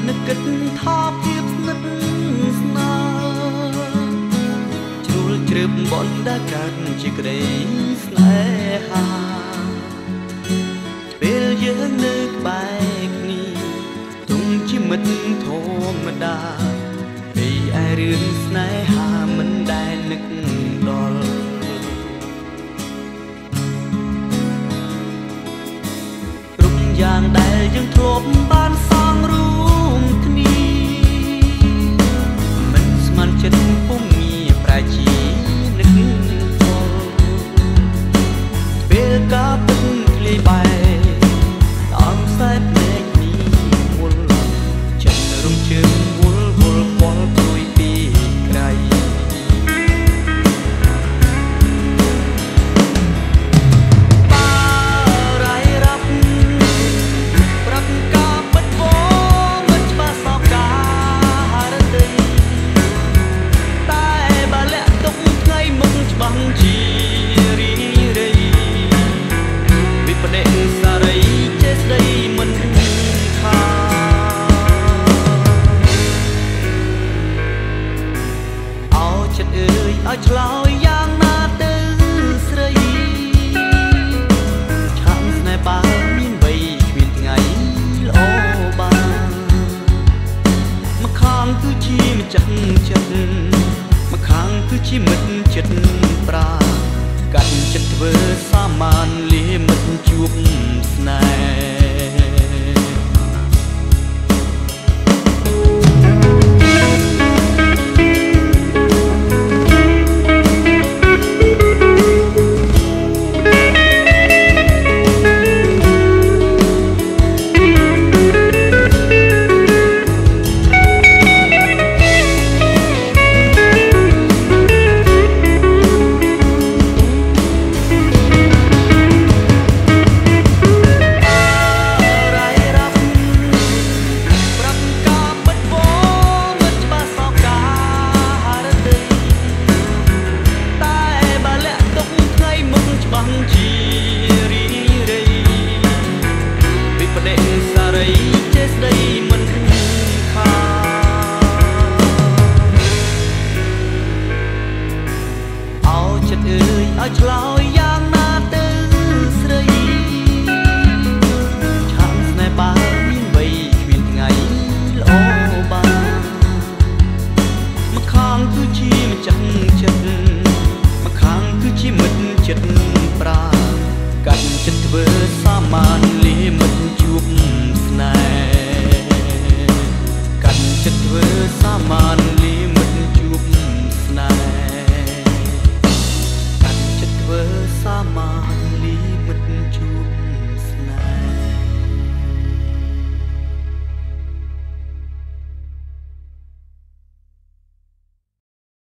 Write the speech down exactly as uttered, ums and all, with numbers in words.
នឹកគិតថាភាពស្និទ្ធស្នាលជ្រួលជ្រើបបនដែលកើតជាក្តីស្នេហាពេលយើងនៅក្បែរគ្នាទុំជាមិត្តធម្មតាពីឯរឿងស្នេហាមិនដែលនឹកដល់គ្រប់យ៉ាងដែលយើងធ្លាប់បានសងរួមគ្នាមិនស្មានចិត្តពុំងាប្រែជានឹកផលពេលការពិតធ្លាយបែកអងខ្សែភ្នែកនេះវល់ចិត្តរំជើងវល់វល់វល់ព្រួយពីក្រៃឲ្យឆ្លើយយ៉ាងណាទៅស្រីឆាំស្នេហ៍បើមានវ័យគ្មានថ្ងៃល្អបានម្ខាងគឺជាម្ចាស់ចិត្តម្ខាងគឺជាមិត្តចិត្តប្រាកាត់ចិត្តធ្វើសាមានលាមិត្តជួបស្នេហ៍ឲ្យឆ្លើយយ៉ាងណាទៅស្រីឆាំស្នេហ៍បើមានវ័យគ្មានថ្ងៃល្អបានម្ខាងគឺជាម្ចាស់ចិត្តម្ខាងគឺជាមិត្តចិត្តប្រាកាត់ចិត្តធ្វើសាមានលាមិត្តជួប